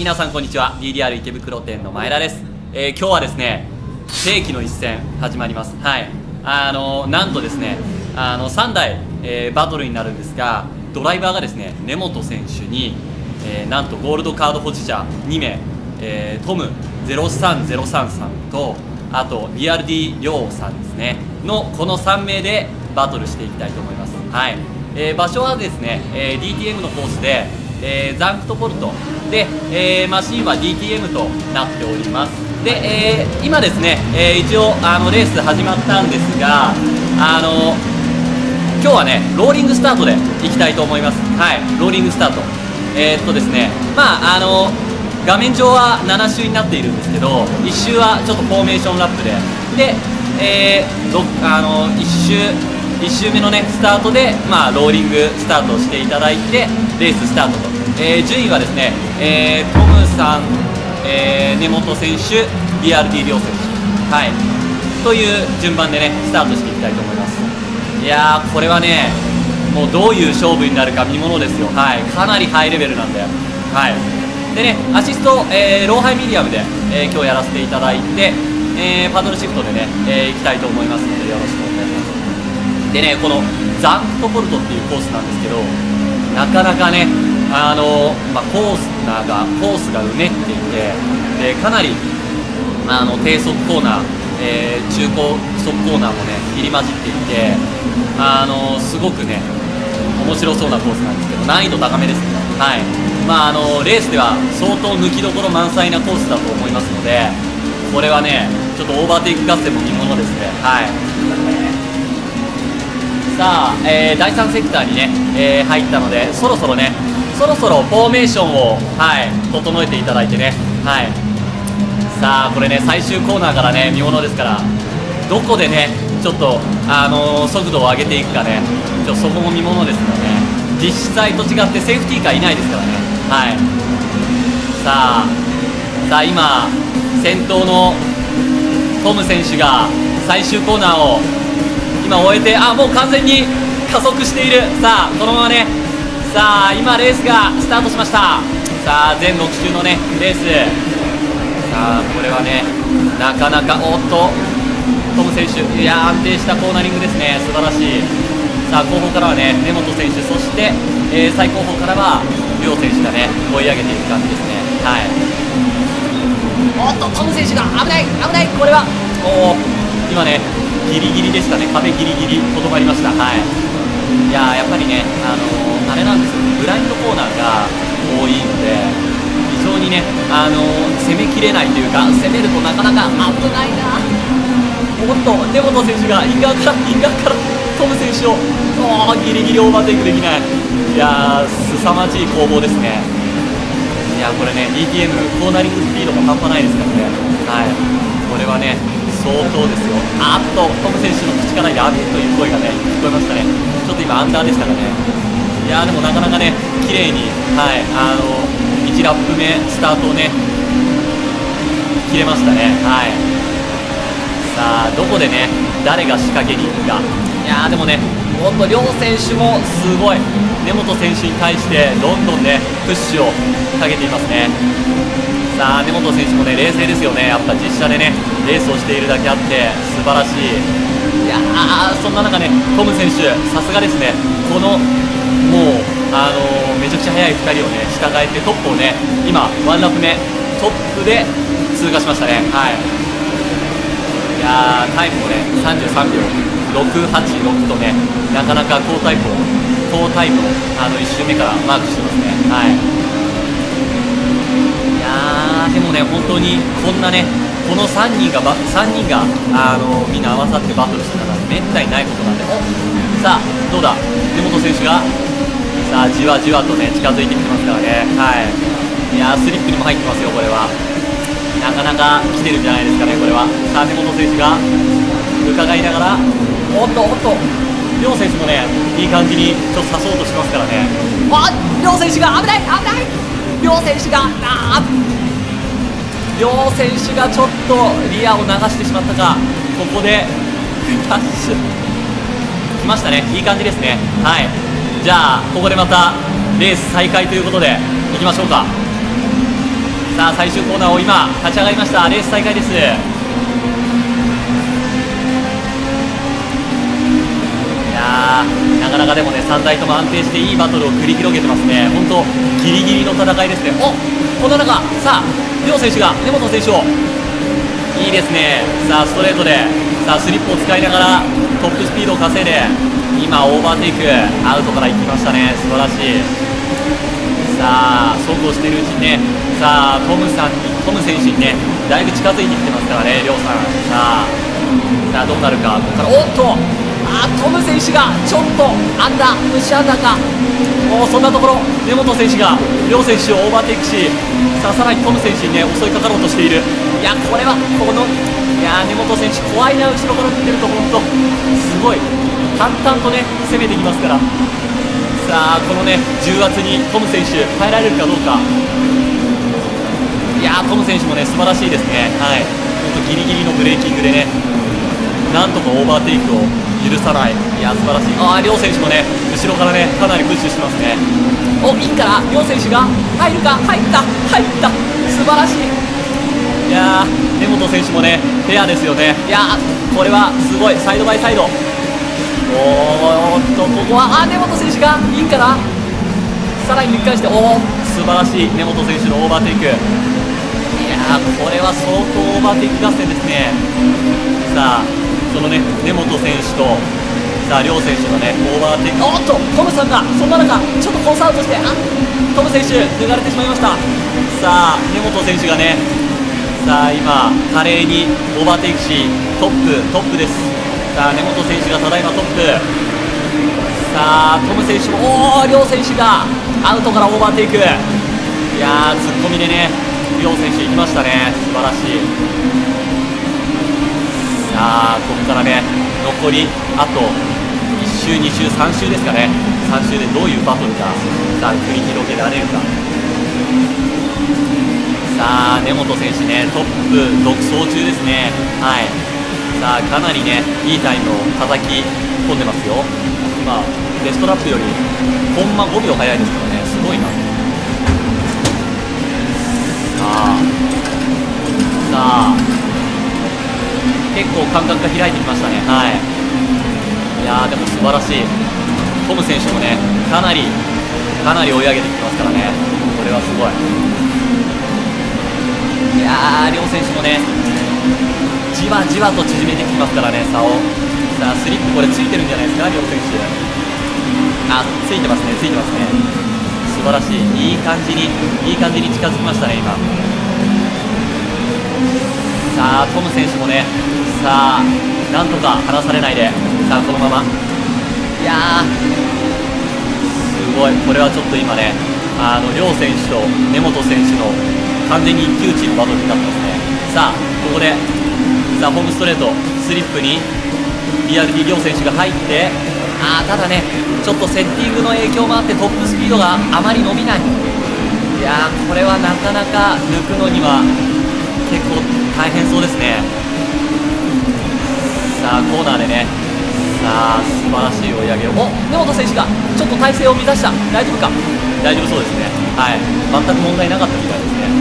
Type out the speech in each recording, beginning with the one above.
皆さんこんにちは。 DDR 池袋店の前田です。今日はですね、世紀の一戦始まります。はい、なんとですね、3台、バトルになるんですが、ドライバーがですね、根本選手に、なんとゴールドカード保持者2名、トム03033さんと、あと BRD りょうさんですねのこの3名でバトルしていきたいと思います。はい、場所はですね、DTM のコースで、ザンクトポルトで、マシンは DTM となっております。で、今ですね、一応レース始まったんですが、今日はねローリングスタートでいきたいと思います。はい、ローリングスタートですね、画面上は7周になっているんですけど、1周はちょっとフォーメーションラップで、1周目のねスタートで、ローリングスタートをしていただいてレーススタートと、順位はですね、トムさん、根本選手、BRD りょう選手、はい、という順番でねスタートしていきたいと思います。いやー、これはねもうどういう勝負になるか見ものですよ。はい、かなりハイレベルなんで、はい、でね、アシスト、ローハイミディアムで、今日やらせていただいて、パドルシフトでね、いきたいと思いますのでよろしくお願いします。でね、このザンクトポルトっていうコースなんですけど、なかなかね、コースがうねっていて、でかなり低速コーナー、中高速コーナーもね入り混じっていて、すごくね面白そうなコースなんですけど、難易度高めですね。はい、レースでは相当抜きどころ満載なコースだと思いますので、これはねちょっとオーバーテイク合戦も見ものですね。はい、さあ、第3セクターにね、入ったので、そろそろフォーメーションを、はい、整えていただいてね、はい、さあこれね最終コーナーからね見ものですから、どこでねちょっと、速度を上げていくかね、そこも見ものですので、実際と違ってセーフティーカーいないですからね。はい、さあ今先頭のトム選手が最終コーナーを今終えて、もう完全に加速している。さあこのままね、さあ今レースがスタートしました。さあ全6周のねレース、さあこれはねなかなか、トム選手、いや安定したコーナリングですね、素晴らしい。さあ後方からはね根本選手、そして、最後方からはりょう選手がね追い上げていく感じですね。はい、トム選手が危ない、これは今ねギリギリでしたね、壁ギリギリとどまりました。はい、いややっぱりねあれなんですよね、ブラインドコーナーが多いので、非常にね攻めきれないというか、攻めるとなかなか危ないな。根本選手がイン側からトム選手をギリギリオーバーテイクできない。いやー凄まじい攻防ですね。いやこれね DTM コーナリングスピードも半端ないですからね。はい、これはね相当ですよ。トム選手の口からやべえという声がね聞こえましたね。ちょっと今アンダーでしたからね。いやでもなかなかね綺麗に、はい、1ラップ目スタートをね切れましたね。はい、さあどこでね誰が仕掛けに行くか。いやでもねりょう選手もすごい根本選手に対してどんどんねプッシュをかけていますね。さあ根本選手もね冷静ですよね。やっぱ実車でねレースをしているだけあって素晴らしい。いやそんな中ねトム選手さすがですね。このもうめちゃくちゃ速い2人をね従えてトップをね今1ラップ目トップで通過しましたね。はい、いやタイムもね33秒686とね、なかなか好タイムを1周目からマークしてますね。はい、いやでもね本当にこんなねこの3人がみんな合わさってバトルしたのはめったにないことなんで、さあどうだ根本選手がさあじわじわとね近づいてきてますからね。はい、いやスリップにも入ってますよ。これはなかなか来てるんじゃないですかね。これはさあ根本選手が伺いながら、りょう選手もねいい感じにちょっと刺そうとしますからね。りょう選手が危ない、りょう選手がちょっとリアを流してしまったか。ここでタッシュ来ましたね。いい感じですね。はい、じゃあここでまたレース再開ということでいきましょうか。 さあ最終コーナーを今立ち上がりました。レース再開です。いやー、なかなかでもね3台とも安定していいバトルを繰り広げてますね。本当ギリギリの戦いですね。お、この中さあ両選手が根本選手を、いいですね。さあストレートで、さあスリップを使いながらトップスピードを稼いで今オーバーテイクアウトから行きましたね。素晴らしい。さあそうこうしているうちにね、さあトム選手にねだいぶ近づいてきてますからね、りょうさん。さあどうなるか。ここからおっと、トム選手がちょっとアンダー、プッシュアンダーか。そんなところ根本選手が両選手をオーバーテイクし、さらにトム選手にね襲いかかろうとしている。いやこれはこの、いや根本選手怖いな。後ろから見てると本当すごい淡々とね攻めてきますから。さあこのね重圧にトム選手耐えられるかどうか。いやトム選手もね素晴らしいですね。はい、本当ギリギリのブレーキングでねなんとかオーバーテイクを許さない。いや素晴らしい。両選手もね後ろからねかなりプッシュしてますね。いいから両選手が入るか。入った素晴らしい。いや根本選手もねフェアですよね。いやこれはすごい。サイドバイサイド。ここは根本選手がいいかな。さらに抜き返して、素晴らしい根本選手のオーバーテイク。いやこれは相当オーバーテイク合戦ですね。さあそのね根本選手とさあ両選手のねオーバーテイク。トムさんがそんな中ちょっとコースアウトして、トム選手抜かれてしまいました。さあ根本選手がねさあ今華麗にオーバーテイクしトップです。さあ根本選手がただいまトップ。さあトム選手も両選手がアウトからオーバーテイク。いや突っ込みでね両選手行きましたね。素晴らしい。さあここからね残りあと1周2周3周ですかね。3周でどういうバトルがさあ繰り広げられるか。さあ根本選手ねトップ独走中ですね。はい、さあかなりねいいタイムを叩き込んでますよ。今ベストラップよりコンマ5秒早いですからね。すごいな。さあ結構間隔が開いてきましたね。はい、いやでも素晴らしい。トム選手もねかなり追い上げてきてますからね。これはすごい。いや両選手もねじわじわと縮めてきてますからね差を。さあスリップこれついてるんじゃないですか両選手。ついてますね素晴らしい。いい感じに近づきましたね今。さあトム選手もねさあなんとか離されないで、さあこのまま。いやすごい。これはちょっと今ね両選手と根本選手の完全に一騎打ちのバトルになってますね。さあここでさあホームストレートスリップにBRD両選手が入って、ただねちょっとセッティングの影響もあってトップスピードがあまり伸びない。いやこれはなかなか抜くのには結構大変そうですね。さあコーナーでねさあ素晴らしい追い上げを根本選手がちょっと体勢を乱した。大丈夫か。大丈夫そうですね。はい、全く問題なかったみたいですね。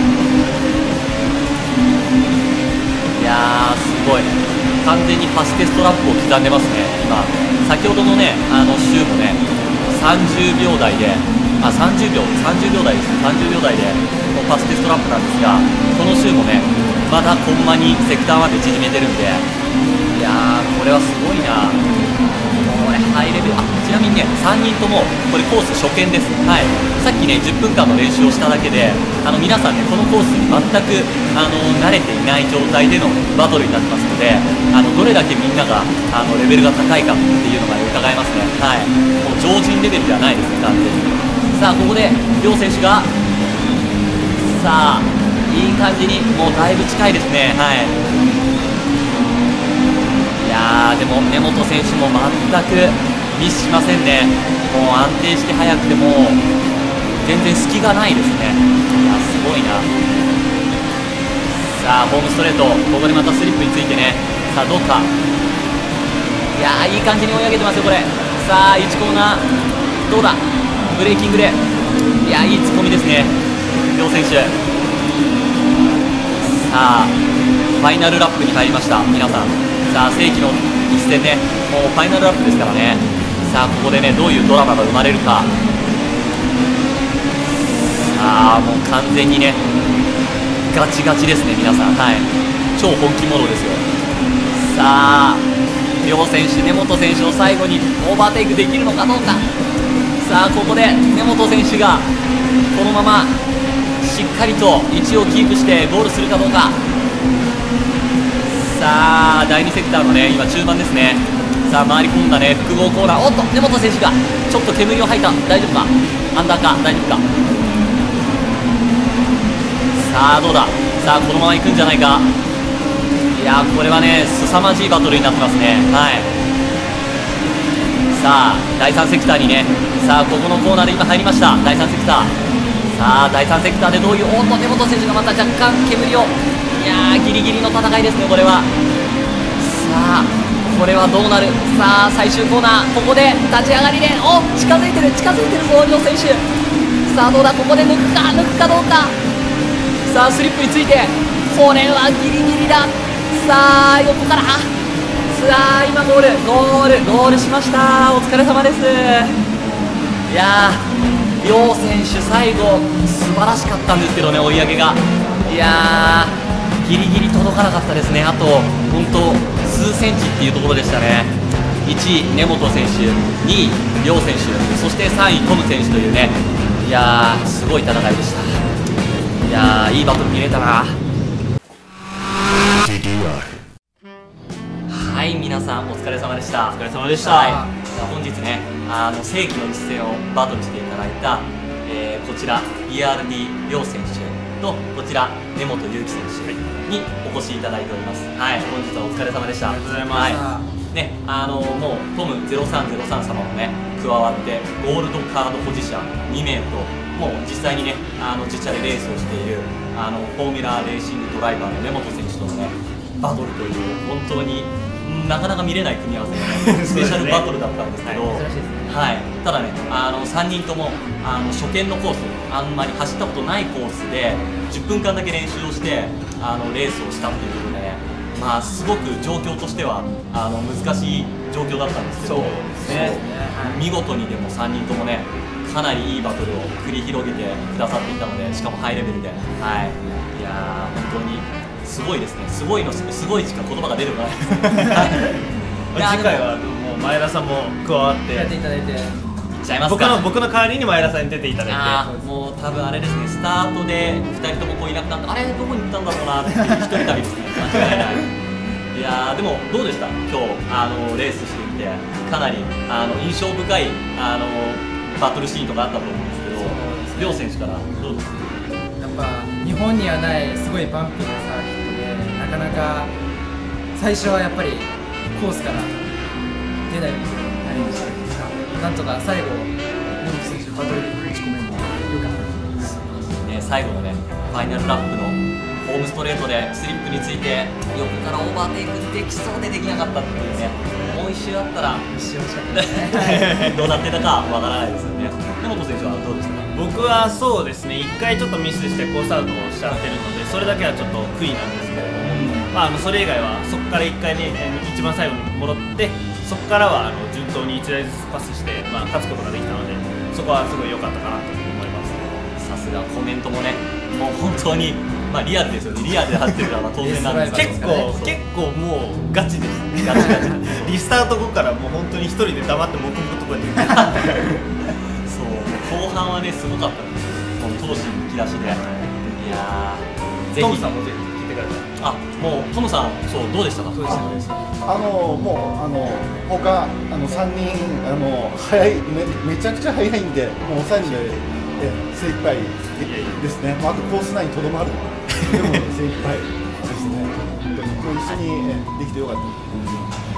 いやすごい。完全にファステストラップを刻んでますね今。先ほどのね週もね30秒台で30秒台ですね。30秒台でファステストラップなんですが、この週もねまだコンマにセクターまで縮めてるんで、いやこれはすごいな。これハイレベル。ちなみにね3人ともこれコース初見です。はい、さっきね10分間の練習をしただけで皆さんねこのコースに全く慣れていない状態でのバトルになってますので、どれだけみんながレベルが高いかっていうのが伺えますね。はい、もう常人レベルではないですね完全に。さあここで両選手がさあいい感じにもうだいぶ近いですね。はい、いやでも根本選手も全くミスしませんね。もう安定して速くても全然隙がないですね。いやすごいな。さあホームストレートここでまたスリップについてね。さあどうか。いやいい感じに追い上げてますよこれ。さあ1コーナーどうだ。ブレーキングでいやいい突っ込みですね両選手。 さあファイナルラップに入りました皆さん。さあ世紀の一戦ね、もうファイナルラップですからね。さあここでねどういうドラマが生まれるか。さあもう完全にねガチガチですね皆さん。はい、超本気モードですよ。さあ両選手、根本選手を最後にオーバーテイクできるのかどうか。さあここで根本選手がこのまましっかりと位置をキープしてゴールするかどうか。さあ第2セクターのね今中盤ですね。さあ回り込んだね複合コーナー。おっと根本選手がちょっと煙を吐いた。大丈夫か、アンダーか、大丈夫か。さあどうだ。さあこのまま行くんじゃないか。いやーこれはね凄まじいバトルになってますね。はい、さあ第3セクターにね、さあここのコーナーで今入りました第3セクター。さあ第3セクターでどういう、おっと根本選手がまた若干煙を、いやーギリギリの戦いですねこれは。さあこれはどうなる。さあ最終コーナー、ここで立ち上がりで、お近づいてるぞ両選手。さあどうだ、ここで抜くかどうか。さあスリップについて、これはギリギリだ。さあ横から、さあ今ゴールしました。お疲れ様です。いやー両選手最後素晴らしかったんですけどね、追い上げが。いやーギリギリ届かなかったですね。あと本当数センチっていうところでしたね。1位根本選手、2位両選手、そして3位トム選手というね、いやーすごい戦いでした。いやーいいバトル見れたな。はい、皆さんお疲れ様でした。 お疲れ様でした。 はい、本日ね世紀の一戦をバトルしていただいた、こちら ERD 両選手とこちら根本祐希選手にお越しいただいております。はい、本日はお疲れ様でした。 ありがとうございます。 はい、ね、もうトム0303様もね加わってゴールドカード保持者2名と、もう実際にね自社でレースをしているフォーミュラーレーシングドライバーの根本選手とのねバトルという、本当になかなか見れない組み合わせの、ね、スペシャルバトルだったんですけど、はい、ただね3人とも初見のコース、あんまり走ったことないコースで10分間だけ練習をしてレースをしたっていうことでね、まあすごく状況としては難しい状況だったんですけど、ね、見事にでも3人ともねかなりいいバトルを繰り広げてくださっていたので、しかもハイレベルで、はい、いやー本当にすごいですね。すごいしか言葉が出てこない次回はもう前田さんも加わってやっていただいて、 ちゃいますか。 僕の代わりに前田さんに出ていただいて、 もう多分あれですね、スタートで2人ともこういなくなって、あれどこに行ったんだろうなって一人旅ですね間違いない。いやーでもどうでした今日レースしてみて。かなり印象深いバトルシーンとかあったと思うんですけど、両選手からどうですか。 やっぱ日本にはないすごいバンピーなサーキットで、なかなか最初はやっぱりコースから出ないとなりましたが、なんとか最後根本選手バトルで打ち込めるのは良かったです。 最後のねファイナルラップのホームストレートでスリップについて横からオーバーテイクできそうでできなかったっていうね、もう一周あったら一瞬惜しかったですねどうなってたかわからないですよね。根本選手はどうでしたか。 僕はそうですね、1回ちょっとミスしてコースアウトをしちゃってるので、それだけはちょっと悔いなんですけれども、それ以外はそこから1回ね一番最後に戻って、そこからは順当に1台ずつパスして、勝つことができたので、そこはすごい良かったかなと思います。 さすがコメントもね、もう本当にリアルですよね。リアルで走ってるから当然なんですけど、 結構もうガチでしたね。 ガチガチリスタート後からもう本当に一人で黙って黙々とこうやってそう後半はねすごかったんですよ、この闘志むき出しで。いやーぜひトムさんもぜひ聞いてください。 もうトムさん、そうどうでしたか。そうですね、 もう他3人速いめちゃくちゃ速いんで、もう抑えるんで精一杯ですね。あとコース内にとどまるでも精一杯ですね。本当に今日一緒にできてよかった。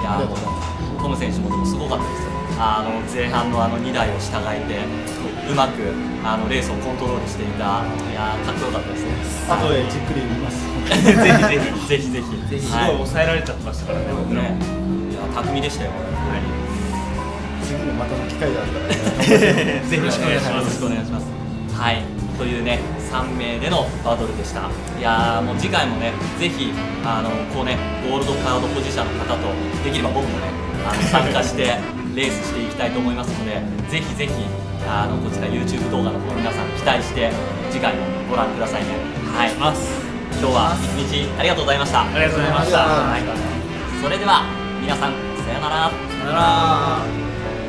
いやートム選手もでもすごかったですよ。前半の2台を従えてうまくレースをコントロールしていた。いやーかっこよかったですね。 あとでじっくり見ます。 ぜひぜひ。 すごい抑えられちゃってましたからね、僕らも。 いや巧みでしたよ。 次のまたの機会があったらぜひよろしくお願いします。 はい、というね 3名でのバトルでした。いやー、もう次回もね、ぜひこうね、ゴールドカード保持者の方とできれば僕もね参加してレースしていきたいと思いますので、ぜひぜひこちら YouTube 動画の方皆さん期待して次回もご覧くださいね。はい、今日は一日ありがとうございました。 ありがとうございました。 はい、それでは皆さんさよなら。 さよなら。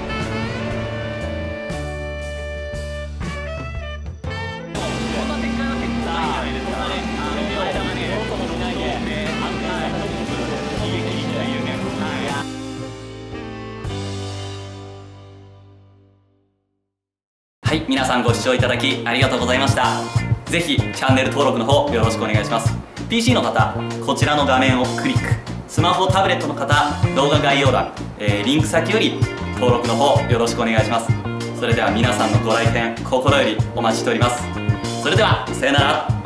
はい、皆さんご視聴いただきありがとうございました。ぜひチャンネル登録の方よろしくお願いします。 PC の方、こちらの画面をクリック、スマホタブレットの方、動画概要欄、リンク先より登録の方よろしくお願いします。それでは皆さんのご来店心よりお待ちしております。それではさよなら。